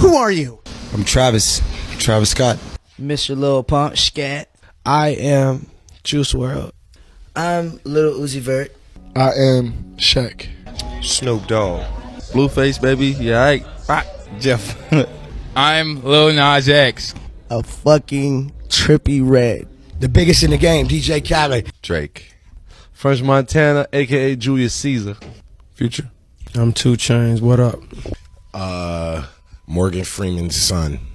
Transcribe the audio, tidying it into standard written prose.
Who are you? I'm Travis Scott. Mr. Lil Pump, Scat. I am Juice WRLD. I'm Lil Uzi Vert. I am Shaq. Snoop Dogg. Blueface, baby. Yeah, Jeff. I'm Lil Nas X. A fucking trippy red. The biggest in the game, DJ Khaled. Drake. French Montana, a.k.a. Julius Caesar. Future. I'm 2 Chainz. What up? Morgan Freeman's son.